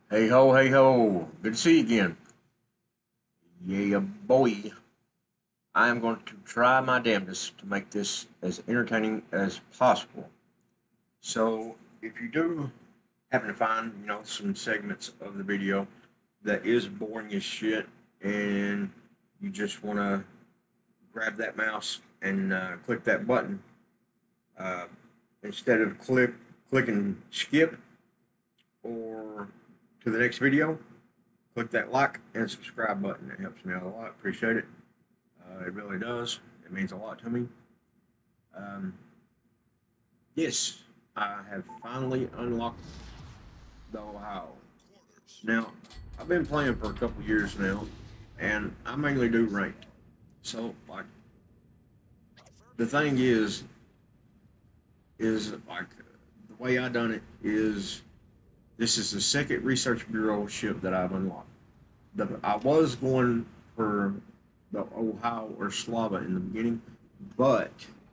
Hey ho, good to see you again. Yeah, boy. I am going to try my damnedest to make this as entertaining as possible. So, if you do happen to find, some segments of the video that is boring as shit, and you just want to grab that mouse and click that button, uh, instead of clicking skip or to the next video, click that like and subscribe button. It helps me out a lot. Appreciate it. It really does. It means a lot to me. Um, yes, I have finally unlocked the Ohio. Now, I've been playing for a couple years now, and I mainly do ranked. So, like, the thing is like the way I done it is this is the second Research Bureau ship that I've unlocked. I was going for the Ohio or Slava in the beginning, but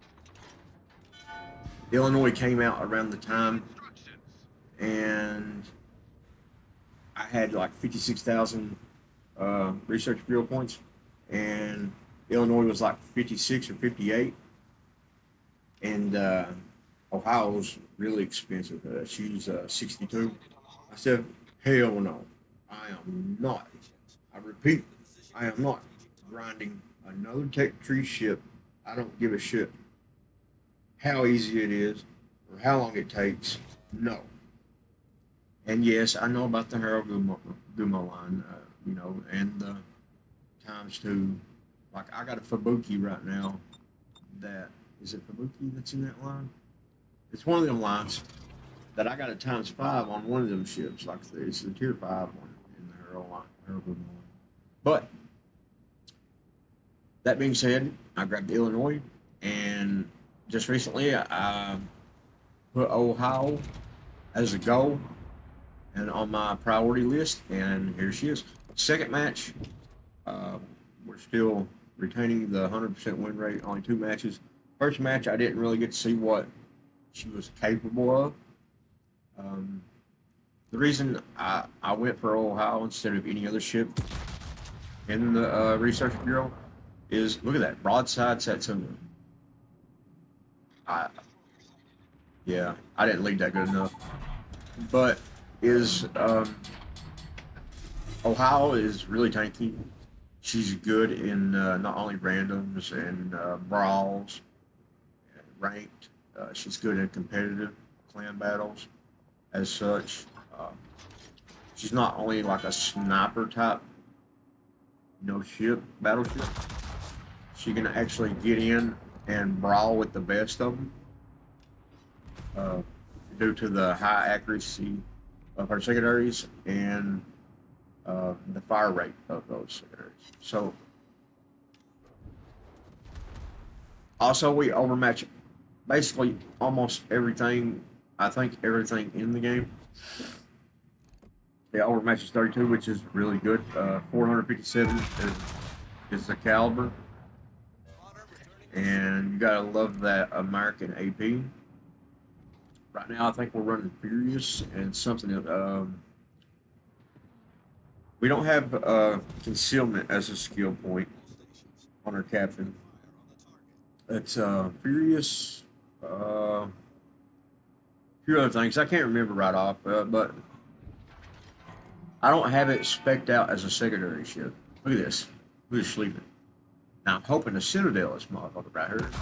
Illinois came out around the time, and I had like 56,000 Research Bureau points, and Illinois was like 56 or 58, and Ohio was really expensive. She's 62. I said, hell no, I am not. I repeat, I am not grinding another Tech Tree ship. I don't give a shit how easy it is or how long it takes. No. And yes, I know about the Harold Gumo line, and the times two. Like, I got a Fubuki right now that, is it Fubuki that's in that line? It's one of them lines that I got a times five on one of them ships. Like, it's the tier five one in the Harold Gumo line. But that being said, I grabbed Illinois, and just recently I put Ohio as a goal and on my priority list, and here she is. Second match, uh, we're still retaining the 100% win rate, only two matches. First match, I didn't really get to see what she was capable of. Um, the reason I went for Ohio instead of any other ship in the Research Bureau is, look at that, broadside Satsuma. I, yeah, I didn't lead that good enough. But is Ohio is really tanky. She's good in not only randoms and brawls, and ranked. She's good in competitive clan battles. As such, she's not only like a sniper type, ship battleship. She can actually get in and brawl with the best of them, uh, due to the high accuracy of her secondaries and the fire rate of those secondaries. So also, we overmatch basically almost everything. I think everything in the game. The overmatch is 32, which is really good. 457 is the caliber, and you gotta love that American AP. Right now, I think we're running Furious and something that we don't have concealment as a skill point on our captain. It's Furious. A few other things I can't remember right off, but I don't have it specked out as a secondary ship. Look at this. Who's sleeping? Now I'm hoping the Citadel is motherfucker right here.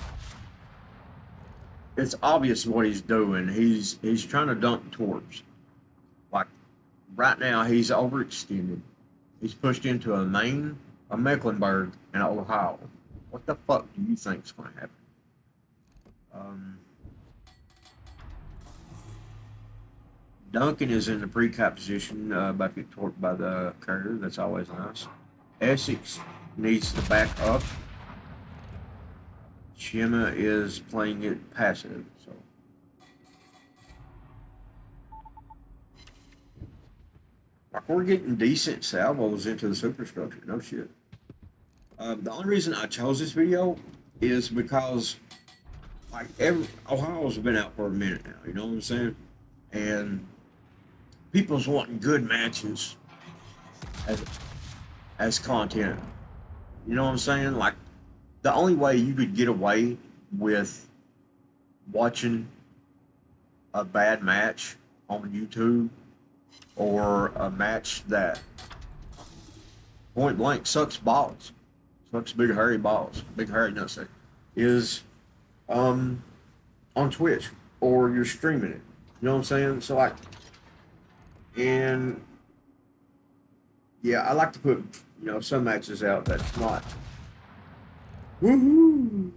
It's obvious what he's doing. He's trying to dunk torps. Like, right now, he's overextended. He's pushed into a Maine, a Mecklenburg, and Ohio. What the fuck do you think is going to happen? Um, Duncan is in the pre-cap position, about to get torqued by the carrier. That's always nice. Essex needs to back up. Shima is playing it passive, so. Like, we're getting decent salvos into the superstructure. No shit. The only reason I chose this video is because, like, Ohio's been out for a minute now. You know what I'm saying? And people's wanting good matches as content. You know what I'm saying? Like the only way you could get away with watching a bad match on YouTube or a match that point blank sucks balls, sucks big hairy balls, big hairy nutsack, is on Twitch or you're streaming it. You know what I'm saying? So like, and yeah, I like to put some matches out that's not woohoo,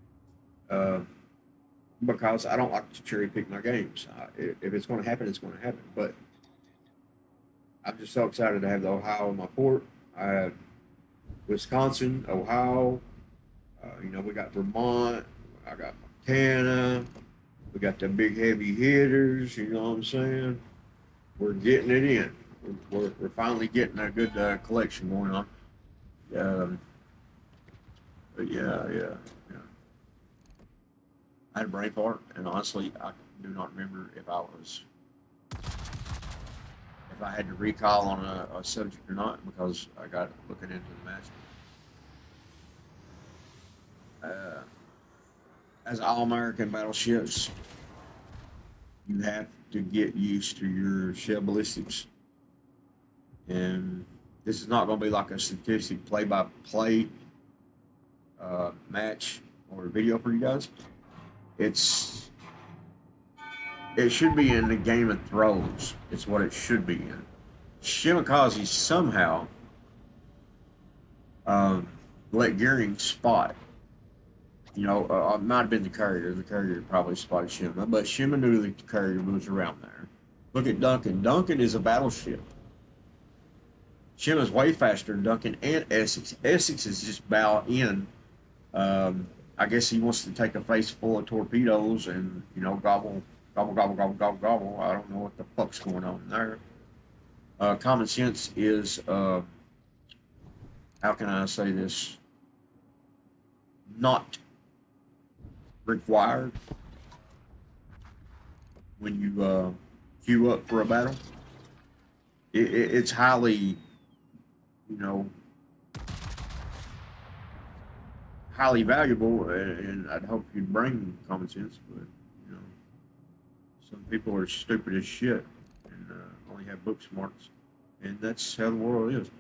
because I don't like to cherry pick my games. If it's going to happen, it's going to happen. But I'm just so excited to have the Ohio in my port. I have Wisconsin, Ohio. We got Vermont. I got Montana. We got the big heavy hitters. You know what I'm saying? We're getting it in. We're finally getting a good collection going on. But yeah. I had a brain fart, and honestly, I do not remember if I had to recall on a subject or not, because I got looking into the match. As All-American battleships, you have to get used to your shell ballistics. And this is not going to be like a statistic play-by-play match or video for you guys. It should be in the Game of Thrones. It's what it should be in. Shimakaze somehow let Gearing spot. It might have been the carrier. The carrier probably spotted Shima, but Shima knew the carrier was around there. Look at Duncan. Duncan is a battleship. Shima's way faster than Duncan and Essex. Essex is just bow in. I guess he wants to take a face full of torpedoes and, gobble. I don't know what the fuck's going on there. Common sense is, how can I say this? Not required when you queue up for a battle. It's highly, highly valuable, and I'd hope you'd bring common sense, but some people are stupid as shit and only have book smarts, and that's how the world is.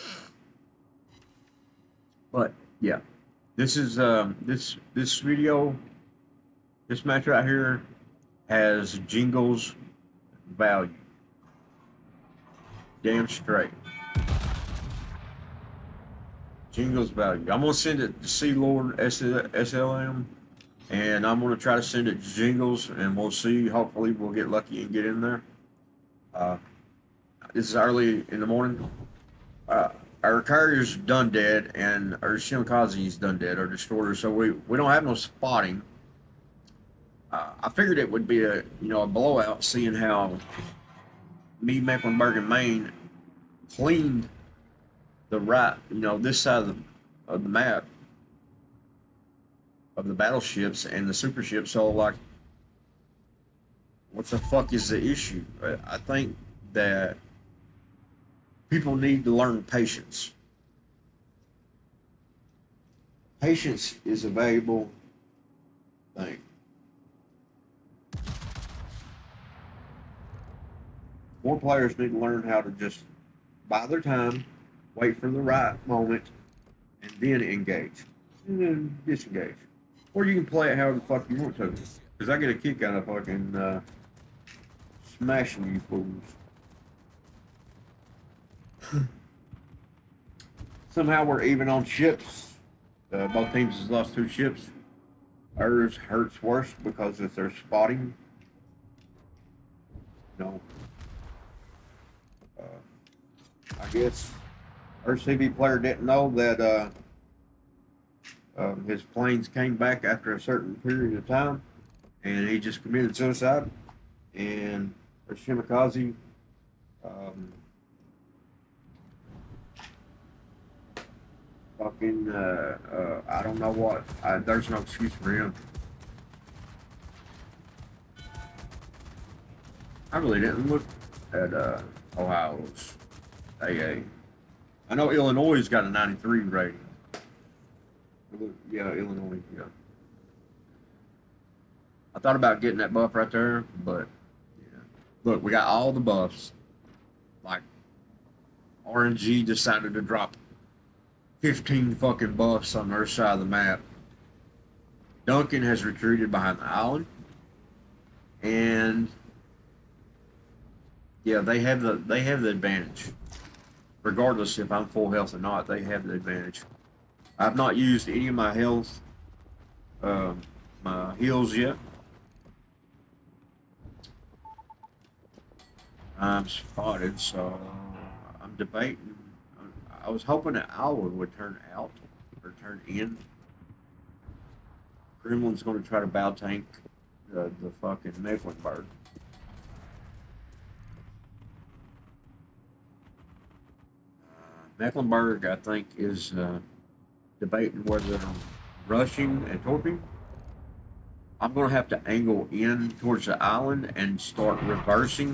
But yeah, this is this video, this match right here has Jingles value. Damn straight. Jingles value. I'm gonna send it to Sea Lord SLM, and I'm gonna try to send it to Jingles, and we'll see. Hopefully, we'll get lucky and get in there. This is early in the morning. Our carrier's done dead, and our Shimakaze's done dead, our destroyer. So we don't have no spotting. I figured it would be a blowout, seeing how me, Mecklenburg, and Maine cleaned the right, this side of the map of the battleships and the super ships. So like, what the fuck is the issue? I think that people need to learn patience. Patience is a valuable thing. More players need to learn how to just buy their time, wait for the right moment, and then engage. And then disengage. Or you can play it however the fuck you want to. Because I get a kick out of fucking smashing you fools. Somehow we're even on ships. Both teams has lost 2 ships. Ours hurts worse because it's their spotting. I guess our CV player didn't know that his planes came back after a certain period of time, and he just committed suicide. And our Shimakaze I don't know what. There's no excuse for him. I really didn't look at Ohio's AA. I know Illinois got a 93 rating. Yeah, Illinois. Yeah. I thought about getting that buff right there, but yeah. Look, we got all the buffs. Like RNG decided to drop 15 fucking buffs on their side of the map. Duncan has retreated behind the island, and yeah, they have the advantage. Regardless if I'm full health or not, they have the advantage. I've not used any of my health, my heals yet. I'm spotted, so I'm debating. I was hoping that Alwa would turn out or turn in. Gremlin's going to try to bow tank the fucking Mecklenburg. Mecklenburg, I think, is debating whether I'm rushing and torping. I'm going to have to angle in towards the island and start reversing.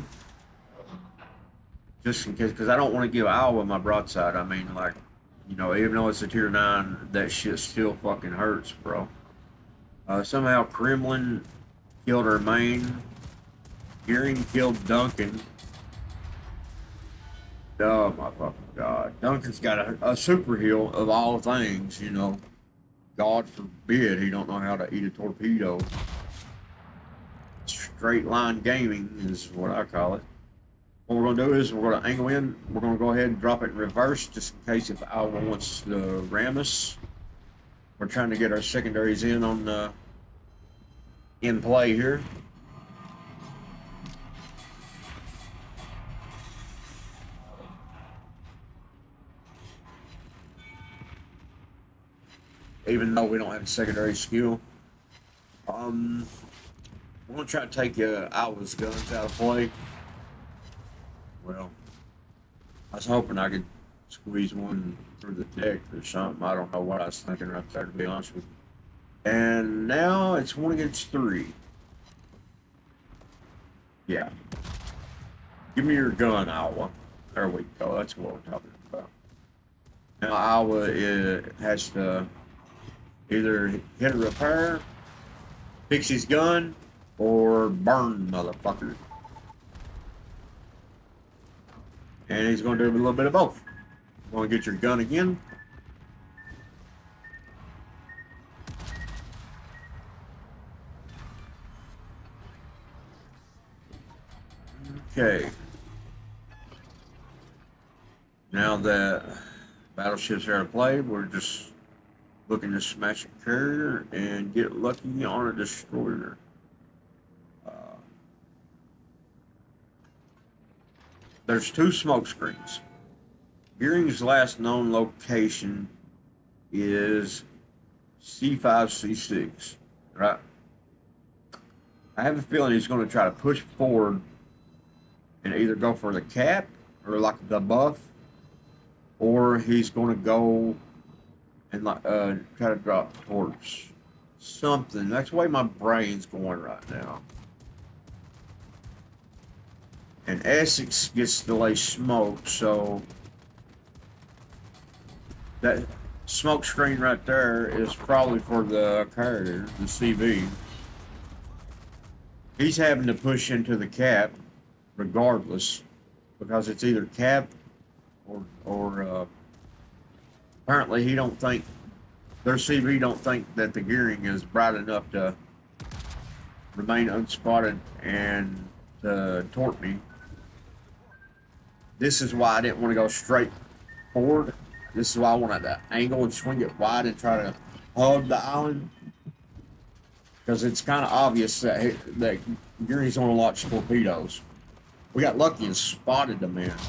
Just in case, because I don't want to give Iowa my broadside. I mean, like, you know, even though it's a tier 9, that shit still fucking hurts, bro. Somehow Kremlin killed her main. Gearing killed Duncan. Oh my fucking god. Duncan's got a super heal of all things, you know. God forbid he don't know how to eat a torpedo. Straight line gaming is what I call it. What we're going to do is we're going to angle in. We're going to go ahead and drop it in reverse just in case if Iowa wants to ram us. We're trying to get our secondaries in on in play here. Even though we don't have a secondary skill. We're going to try to take Iowa's guns out of play. Well, I was hoping I could squeeze one through the deck or something. I don't know what I was thinking right there, to be honest with you. And now it's 1 against 3. Yeah. Give me your gun, Iowa. There we go. That's what we're talking about. Now Iowa has to either hit a repair, fix his gun, or burn, motherfucker. And he's going to do a little bit of both. Want to get your gun again. Okay. Now that battleships are out of play, we're just looking to smash a carrier and get lucky on a destroyer. There's 2 smoke screens. Gearing's last known location is C5, C6, right? I have a feeling he's going to try to push forward and either go for the cap or like the buff, or he's going to go and try to drop towards something. That's the way my brain's going right now. And Essex gets to lay smoke, so that smoke screen right there is probably for the carrier, the CV. He's having to push into the cap regardless, because it's either cap or apparently he don't think, their CV don't think that the gearing is bright enough to remain unspotted and to torp me. This is why I didn't want to go straight forward. This is why I wanted to angle and swing it wide and try to hug the island. Because it's kind of obvious that Gearing's going to launch torpedoes. We got lucky and spotted the man.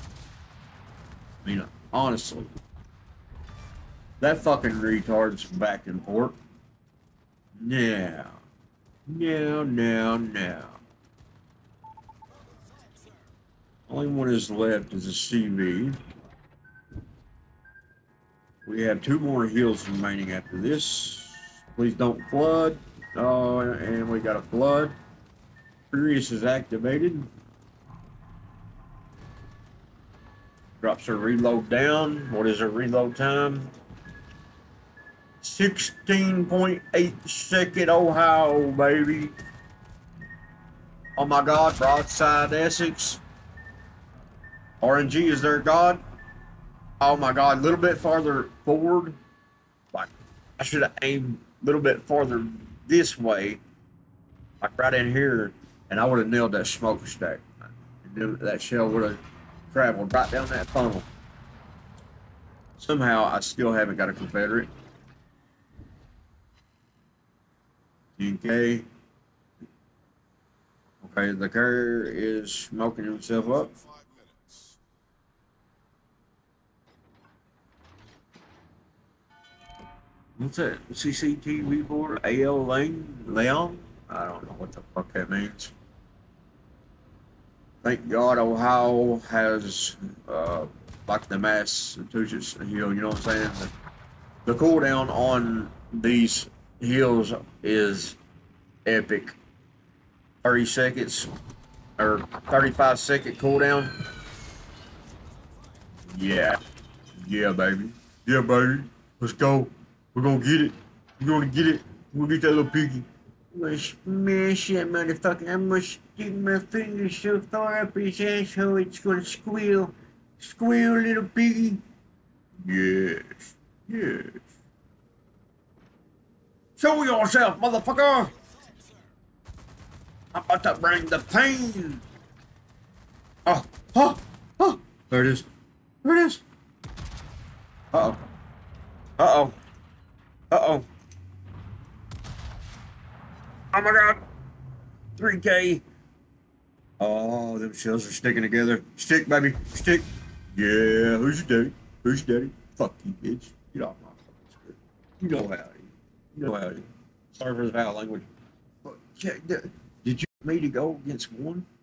I mean, honestly. That fucking retard's back in port. Now. Only one is left is a CV. We have 2 more heals remaining after this. Please don't flood. Oh, and we got a flood. Furious is activated. Drops her reload down. What is her reload time? 16.8 second. Ohio, baby. Oh my God, broadside Essex. RNG is their god. Oh my God, a little bit farther forward. Like, I should have aimed a little bit farther this way, like right in here, and I would have nailed that smokestack. That shell would have traveled right down that funnel. Somehow, I still haven't got a Confederate. Okay. Okay, the carrier is smoking himself up. What's that? CCTV board? AL Lane? Leon? I don't know what the fuck that means. Thank God Ohio has, like the Massachusetts hill, you know what I'm saying? The cooldown on these hills is epic. 30 seconds or 35-second cooldown. Yeah. Yeah, baby. Yeah, baby. Let's go. We're gonna get it. We're gonna get it. We'll get that little piggy. I'm gonna smash that motherfucker. I'm gonna stick my fingers so far up his asshole it's gonna squeal. Squeal, little piggy. Yes. Yes. Show yourself, motherfucker! I'm about to bring the pain! Oh, oh, oh! There it is. There it is. Uh-oh. Uh-oh. Uh-oh. Oh my God. 3K. Oh, them shells are sticking together. Stick, baby. Stick. Yeah, who's your daddy? Who's your daddy? Fuck you, bitch. Get off my fucking script. You know how it is. You know how it is. Sorry for the foul language. But, yeah, did you want me to go against one?